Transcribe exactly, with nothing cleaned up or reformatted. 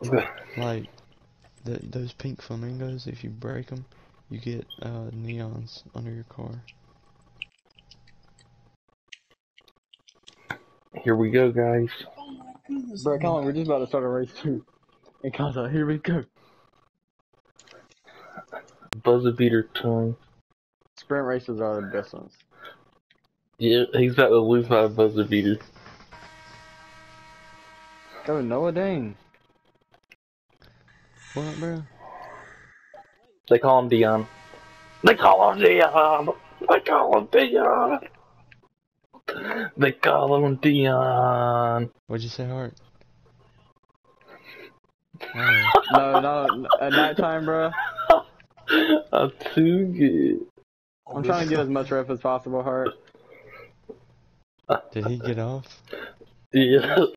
Like, the, those pink flamingos, if you break them, you get uh, neons under your car. Here we go, guys. Bro, Colin, we're just about to start a race too. And Colin's like, here we go. Buzzer beater time. Sprint races are the best ones. Yeah, he's about to lose by a buzzer beater. Oh, Noah Dane. What, bro? They call him Dion. They call him Dion. They call him Dion. They call him Dion. What'd you say, Hart? Oh. No, no, at nighttime, bro. I'm too good. I'm trying to get as much rep as possible, Hart. Did he get off? Yeah.